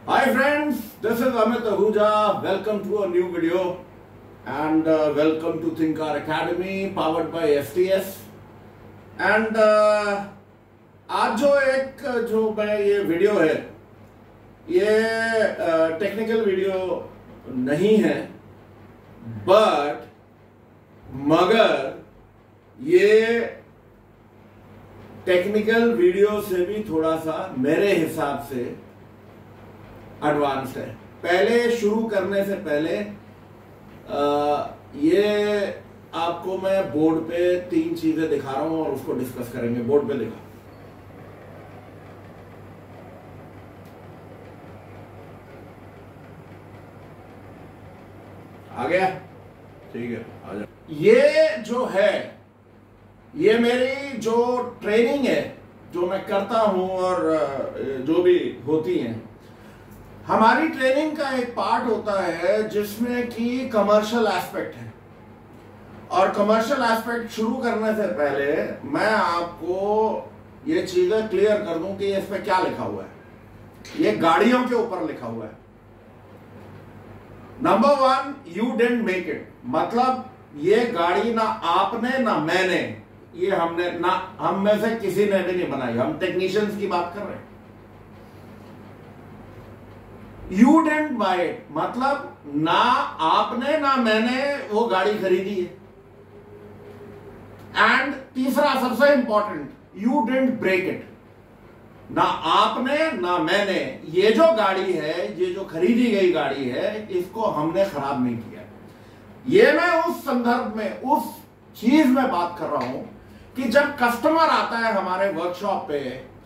Hi friends, this is Amit Ahuja. Welcome to a new video and welcome to Thinkar Academy powered by STS. And आज जो मैं ये video है ये technical video नहीं है मगर ये टेक्निकल वीडियो से भी थोड़ा सा मेरे हिसाब से एडवांस है। पहले शुरू करने से पहले ये आपको मैं बोर्ड पे 3 चीजें दिखा रहा हूं और उसको डिस्कस करेंगे। बोर्ड पे लिखा आ गया, ठीक है, आ जाओ। ये जो है ये मेरी जो ट्रेनिंग है जो मैं करता हूं और जो भी होती है, हमारी ट्रेनिंग का एक पार्ट होता है जिसमें कि कमर्शियल एस्पेक्ट है। और कमर्शियल एस्पेक्ट शुरू करने से पहले मैं आपको ये चीजें क्लियर कर दूं कि इस पे क्या लिखा हुआ है। ये गाड़ियों के ऊपर लिखा हुआ है। Number 1, you didn't make it, मतलब ये गाड़ी ना आपने ना मैंने, ये हमने ना, हम में से किसी ने भी नहीं बनाई। हम टेक्नीशियंस की बात कर रहे हैं। यू डिडंट बाय इट, मतलब ना आपने ना मैंने वो गाड़ी खरीदी है। एंड तीसरा सबसे important, you didn't break it, ना आपने ना मैंने ये जो गाड़ी है, ये जो खरीदी गई गाड़ी है, इसको हमने खराब नहीं किया। ये मैं उस संदर्भ में, उस चीज में बात कर रहा हूं कि जब कस्टमर आता है हमारे वर्कशॉप पे,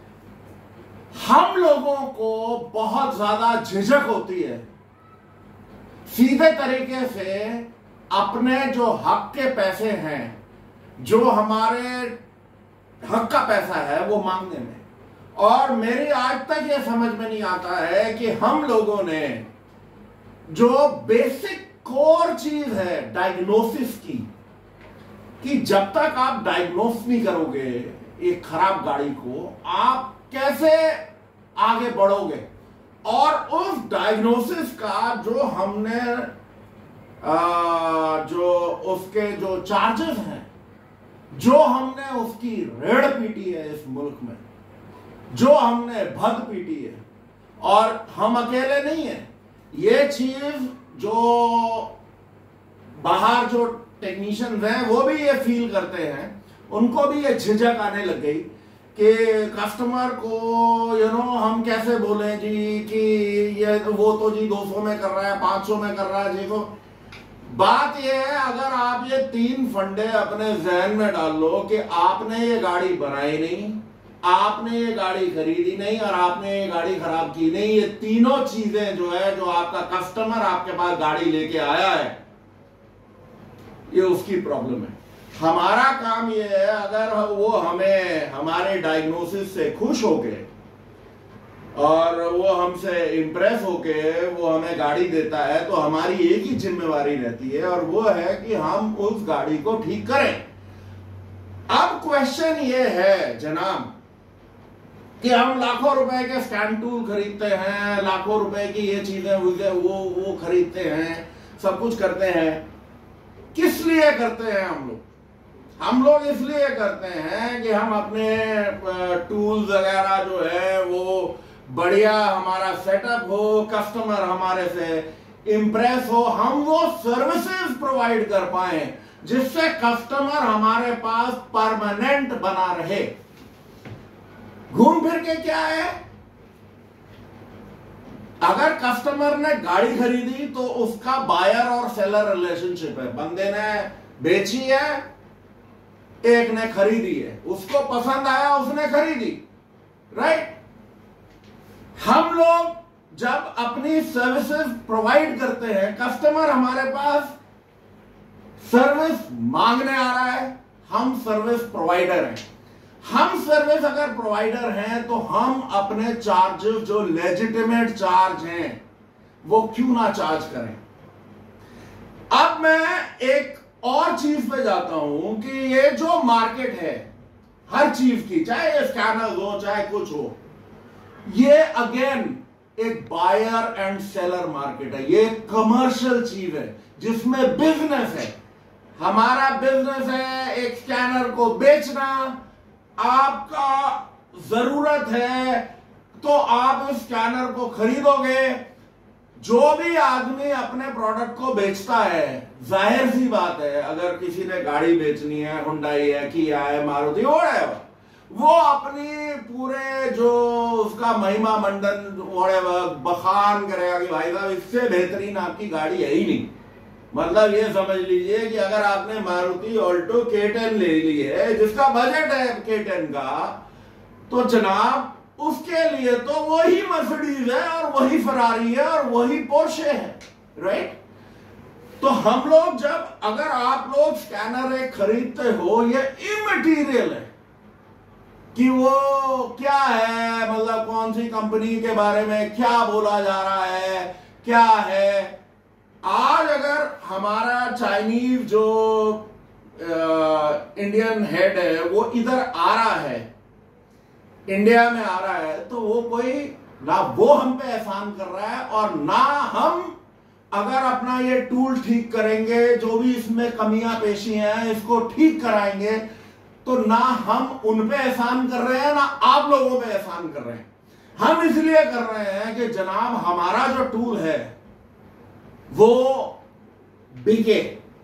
हम लोगों को बहुत ज्यादा झिझक होती है सीधे तरीके से अपने जो हक के पैसे हैं, जो हमारे हक का पैसा है, वो मांगने में। और मेरी आज तक ये समझ में नहीं आता है कि हम लोगों ने जो बेसिक कोर चीज है डायग्नोसिस की, कि जब तक आप डायग्नोस नहीं करोगे एक खराब गाड़ी को, आप कैसे आगे बढ़ोगे। और उस डायग्नोसिस का जो हमने जो उसके जो चार्जेस हैं, जो हमने उसकी रेड़ पीटी है इस मुल्क में, जो हमने भग पीटी है, और हम अकेले नहीं है। ये चीज जो बाहर जो टेक्नीशियंस हैं वो भी ये फील करते हैं, उनको भी ये झिझक आने लग गई कि कस्टमर को हम कैसे बोलें जी कि ये वो तो जी 200 में कर रहा है, 500 में कर रहा है जी। तो बात ये है, अगर आप ये 3 फंडे अपने जहन में डाल लो कि आपने ये गाड़ी बनाई नहीं, आपने ये गाड़ी खरीदी नहीं और आपने ये गाड़ी खराब की नहीं, ये तीनों चीजें जो है, जो आपका कस्टमर आपके पास गाड़ी लेके आया है, ये उसकी प्रॉब्लम है। हमारा काम ये है, अगर वो हमें हमारे डायग्नोसिस से खुश होके और वो हमसे इंप्रेस होके वो हमें गाड़ी देता है, तो हमारी एक ही जिम्मेवारी रहती है, और वो है कि हम उस गाड़ी को ठीक करें। अब क्वेश्चन ये है जनाब कि हम लाखों रुपए के स्कैन टूल खरीदते हैं, लाखों रुपए की ये चीजें वो खरीदते हैं, सब कुछ करते हैं। किस लिए करते हैं हम लोग इसलिए करते हैं कि हम अपने टूल्स वगैरह जो है वो बढ़िया हमारा सेटअप हो, कस्टमर हमारे से इंप्रेस हो, हम वो सर्विसेज प्रोवाइड कर पाए जिससे कस्टमर हमारे पास परमानेंट बना रहे। घूम फिर के क्या है, अगर कस्टमर ने गाड़ी खरीदी तो उसका बायर और सेलर रिलेशनशिप है। बंदे ने बेची है, एक ने खरीदी है, उसको पसंद आया, उसने खरीदी, राइट। हम लोग जब अपनी सर्विसेज प्रोवाइड करते हैं, कस्टमर हमारे पास सर्विस मांगने आ रहा है, हम सर्विस प्रोवाइडर हैं। हम सर्विस अगर प्रोवाइडर हैं तो हम अपने चार्जेस जो लेजिटिमेट चार्ज हैं वो क्यों ना चार्ज करें। अब मैं एक और चीज पे जाता हूं कि ये जो मार्केट है हर चीज की, चाहे ये स्कैनर हो चाहे कुछ हो, ये अगेन एक बायर एंड सेलर मार्केट है, ये कमर्शियल चीज है जिसमें बिजनेस है। हमारा बिजनेस है एक स्कैनर को बेचना। आपका जरूरत है तो आप इस स्कैनर को खरीदोगे। जो भी आदमी अपने प्रोडक्ट को बेचता है, जाहिर सी बात है, अगर किसी ने गाड़ी बेचनी है, हुंडई है, किया है, मारुति है, वो अपनी पूरे जो उसका महिमा मंडन बखान करेगा कि भाई साहब इससे बेहतरीन आपकी गाड़ी है ही नहीं। मतलब ये समझ लीजिए कि अगर आपने मारुति ऑल्टो K10 ले ली है, जिसका बजट है K10 का, तो जनाब उसके लिए तो वही मर्सिडीज है और वही फरारी है और वही पोर्शे है, राइट। तो हम लोग जब, अगर आप लोग स्कैनर एक खरीदते हो, ये इमटीरियल है कि वो क्या है, मतलब कौन सी कंपनी के बारे में क्या बोला जा रहा है, क्या है। आज अगर हमारा चाइनीज जो इंडियन हेड है वो इधर आ रहा है, इंडिया में आ रहा है, तो वो कोई ना वो हम पे एहसान कर रहा है और ना हम अगर अपना ये टूल ठीक करेंगे, जो भी इसमें कमियां पेशियां हैं इसको ठीक कराएंगे, तो ना हम उन पे एहसान कर रहे हैं ना आप लोगों पे एहसान कर रहे हैं। हम इसलिए कर रहे हैं कि जनाब हमारा जो टूल है वो बिके।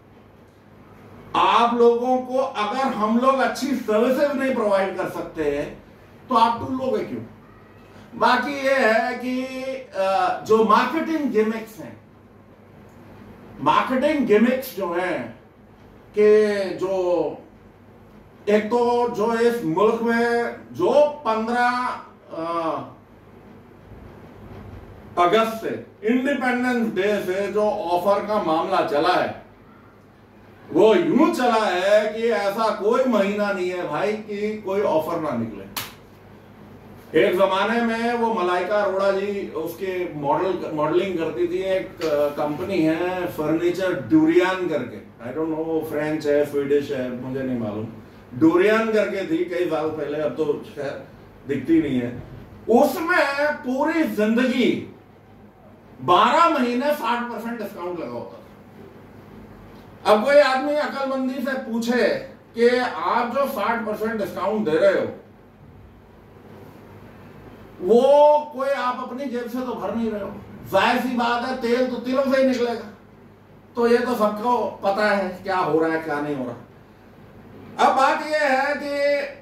आप लोगों को अगर हम लोग अच्छी सर्विसेज नहीं प्रोवाइड कर सकते हैं तो आप टूल लोगे क्यों। बाकी ये है कि जो मार्केटिंग गिमिक्स हैं, मार्केटिंग गिमिक्स जो हैं कि जो एक तो जो इस मुल्क में जो 15 अगस्त से, इंडिपेंडेंस डे से जो ऑफर का मामला चला है, वो यूं चला है कि ऐसा कोई महीना नहीं है भाई कि कोई ऑफर ना निकले। एक जमाने में वो मलाइका अरोड़ा जी उसके मॉडलिंग करती थी। एक कंपनी है फर्नीचर डूरियन करके, आई डोंट नो फ्रेंच है स्वीडिश है मुझे नहीं मालूम, डूरियन करके थी कई साल पहले, अब तो खैर दिखती नहीं है। उसमें पूरी जिंदगी 12 महीने 60% डिस्काउंट लगा होता था। अब कोई आदमी अकलमंदी से पूछे कि आप जो 60% डिस्काउंट दे रहे हो वो कोई आप अपनी जेब से तो भर नहीं रहे हो, जाहिर सी बात है तेल तो तिलों से ही निकलेगा। तो ये तो सबको पता है क्या हो रहा है क्या नहीं हो रहा। अब बात ये है कि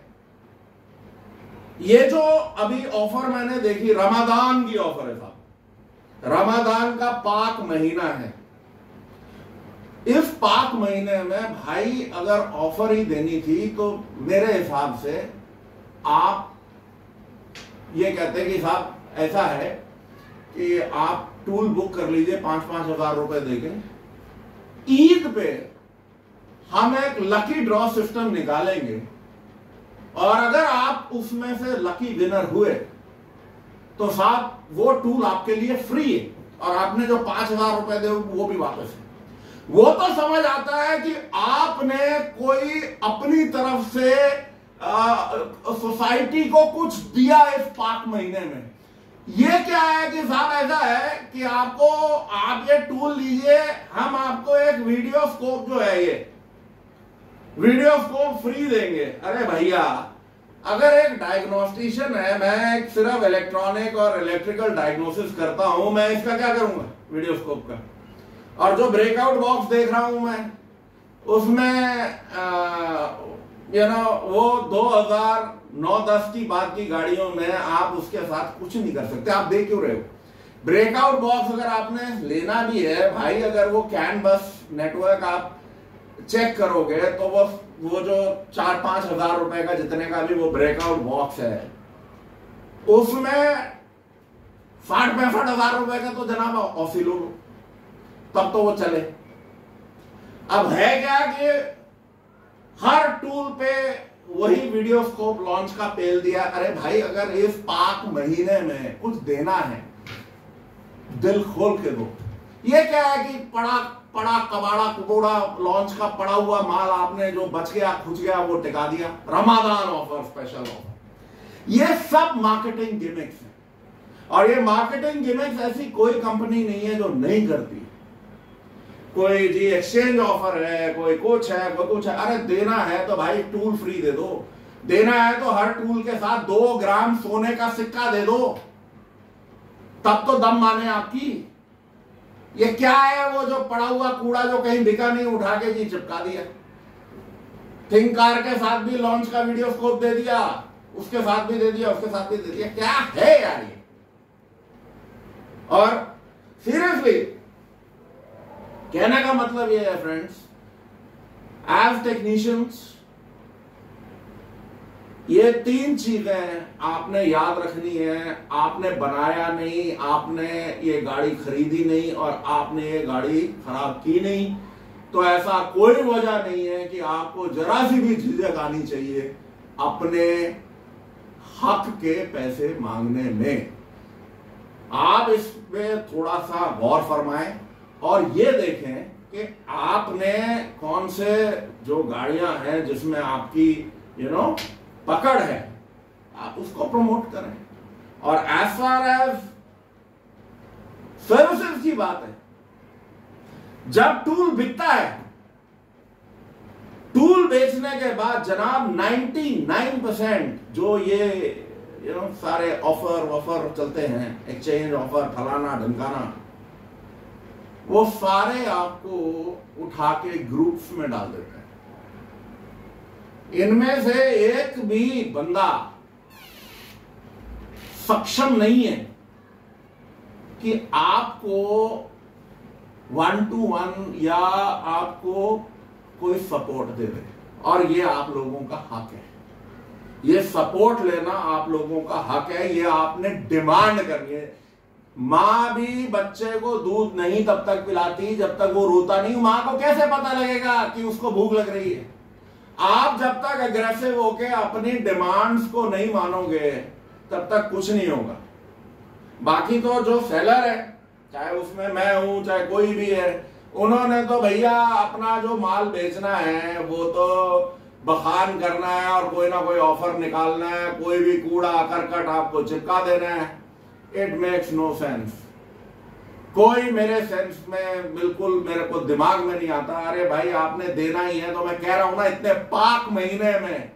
ये जो अभी ऑफर मैंने देखी, रमजान की ऑफर है साहब, रमजान का पाक महीना है। इस पाक महीने में भाई अगर ऑफर ही देनी थी तो मेरे हिसाब से आप ये कहते हैं कि साहब ऐसा है कि आप टूल बुक कर लीजिए 5-5 हजार रुपए देके, ईद पे हम एक लकी ड्रॉ सिस्टम निकालेंगे और अगर आप उसमें से लकी विनर हुए तो साहब वो टूल आपके लिए फ्री है और आपने जो 5,000 रुपए दे वो भी वापस है। वो तो समझ आता है कि आपने कोई अपनी तरफ से सोसाइटी को कुछ दिया इस पाक महीने में। ये क्या है कि साहब ऐसा है कि आपको, आप ये टूल लीजिए, हम आपको एक वीडियो स्कोप जो है ये वीडियो स्कोप फ्री देंगे। अरे भैया अगर एक डायग्नोस्टिशियन है, मैं एक सिर्फ इलेक्ट्रॉनिक और इलेक्ट्रिकल डायग्नोसिस करता हूं, मैं इसका क्या करूंगा वीडियो स्कोप का। और जो ब्रेकआउट बॉक्स देख रहा हूं मैं उसमें वो 2009-10 की बात की गाड़ियों में आप उसके साथ कुछ नहीं कर सकते। आप देख क्यों रहे हो? ब्रेकआउट बॉक्स अगर आपने लेना भी है भाई, अगर वो कैन बस नेटवर्क आप चेक करोगे तो वो जो 4-5 हजार रुपए का जितने का भी वो ब्रेकआउट बॉक्स है उसमें 60-65 हजार रुपए का तो जनाब ऑसिलो लो तब तो वो चले। अब है क्या कि हर टूल पे वही वीडियो स्कोप लॉन्च का पेल दिया। अरे भाई अगर इस पाक महीने में कुछ देना है दिल खोल के दो। ये क्या है कि पड़ा कबाड़ा कुबोड़ा लॉन्च का पड़ा हुआ माल आपने जो बच गया खुच गया वो टिका दिया। रमजान ऑफर, स्पेशल ऑफर, ये सब मार्केटिंग गिमिक्स है। और ये मार्केटिंग गिमिक्स ऐसी कोई कंपनी नहीं है जो नहीं करती। कोई जी एक्सचेंज ऑफर है, कोई कुछ है, कोई कुछ है। अरे देना है तो भाई टूल फ्री दे दो, देना है तो हर टूल के साथ 2 ग्राम सोने का सिक्का दे दो, तब तो दम माने आपकी। ये क्या है वो जो पड़ा हुआ कूड़ा जो कहीं बिका नहीं, उठा के जी चिपका दिया। थिंक कार के साथ भी लॉन्च का वीडियो स्कोप दे दिया, उसके साथ भी दे दिया, उसके साथ भी दे दिया। क्या है यार ये? और सीरियसली कहने का मतलब ये है फ्रेंड्स, एज टेक्नीशियंस ये 3 चीजें आपने याद रखनी है। आपने बनाया नहीं, आपने ये गाड़ी खरीदी नहीं और आपने ये गाड़ी खराब की नहीं, तो ऐसा कोई वजह नहीं है कि आपको जरा सी भी झिझक आनी चाहिए अपने हक के पैसे मांगने में। आप इसमें थोड़ा सा गौर फरमाएं और ये देखें कि आपने कौन से जो गाड़ियां हैं जिसमें आपकी पकड़ है, आप उसको प्रमोट करें। और एज फार एज सर्विसेज की बात है, जब टूल बिकता है, टूल बेचने के बाद जनाब 99% जो ये सारे ऑफर चलते हैं, एक्सचेंज ऑफर फलाना ढमकाना, वो सारे आपको उठा के ग्रुप्स में डाल देते हैं। इनमें से एक भी बंदा सक्षम नहीं है कि आपको 1-to-1 या आपको कोई सपोर्ट दे दे, और ये आप लोगों का हक है। ये सपोर्ट लेना आप लोगों का हक है, ये आपने डिमांड करनी है। मां भी बच्चे को दूध नहीं तब तक पिलाती जब तक वो रोता नहीं। मां को कैसे पता लगेगा कि उसको भूख लग रही है? आप जब तक अग्रेसिव होके अपनी डिमांड्स को नहीं मानोगे तब तक कुछ नहीं होगा। बाकी तो जो सेलर है, चाहे उसमें मैं हूं चाहे कोई भी है, उन्होंने तो भैया अपना जो माल बेचना है वो तो बखान करना है और कोई ना कोई ऑफर निकालना है, कोई भी कूड़ा करकट आपको चिपका देना है। It makes no sense. कोई मेरे सेंस में बिल्कुल मेरे को दिमाग में नहीं आता। अरे भाई आपने देना ही है तो मैं कह रहा हूं ना, इतने पाक महीने में,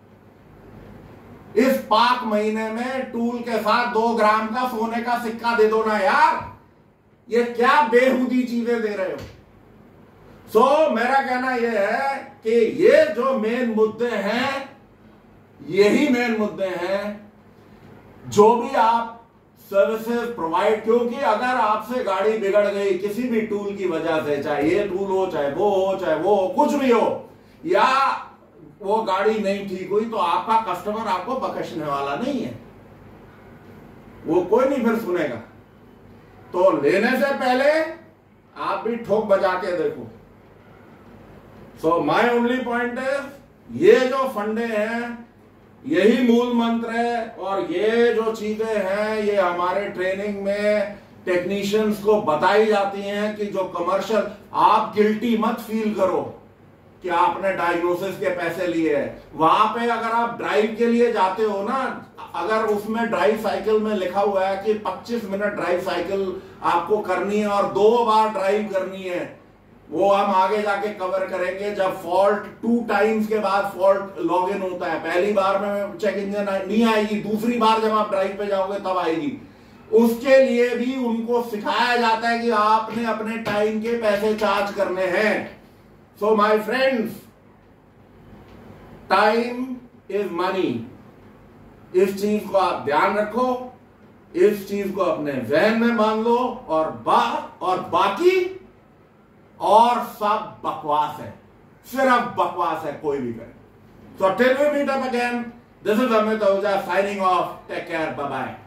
इस पाक महीने में टूल के साथ 2 ग्राम का सोने का सिक्का दे दो ना यार। ये क्या बेहुदी चीजें दे रहे हो? सो मेरा कहना यह है कि ये जो मेन मुद्दे हैं, यही मेन मुद्दे हैं जो भी आप सर्विसेज प्रोवाइड, क्योंकि अगर आपसे गाड़ी बिगड़ गई किसी भी टूल की वजह से, चाहे ये टूल हो चाहे वो हो चाहे वो कुछ भी हो, या वो गाड़ी नहीं ठीक हुई, तो आपका कस्टमर आपको बख्शने वाला नहीं है, वो कोई नहीं फिर सुनेगा। तो लेने से पहले आप भी ठोक बजा के देखो। सो माय ओनली पॉइंट है, ये जो फंडे हैं यही मूल मंत्र है, और ये जो चीजें हैं ये हमारे ट्रेनिंग में टेक्नीशियंस को बताई जाती हैं कि जो कमर्शियल, आप गिल्टी मत फील करो कि आपने डायग्नोसिस के पैसे लिए हैं। वहां पे अगर आप ड्राइव के लिए जाते हो ना, अगर उसमें ड्राइव साइकिल में लिखा हुआ है कि 25 मिनट ड्राइव साइकिल आपको करनी है और 2 बार ड्राइव करनी है, वो हम आगे जाके कवर करेंगे। जब फॉल्ट 2 टाइम्स के बाद फॉल्ट लॉग इन होता है, पहली बार में चेक इंजन नहीं आएगी, दूसरी बार जब आप ड्राइव पे जाओगे तब आएगी। उसके लिए भी उनको सिखाया जाता है कि आपने अपने टाइम के पैसे चार्ज करने हैं। So my friends, time is money. इस चीज को आप ध्यान रखो, इस चीज को अपने जहन में मान लो, और बाकी और सब बकवास है, सिर्फ बकवास है, कोई भी करे। So till we meet up again, this is Amit Ahuja signing off. Take care, bye bye.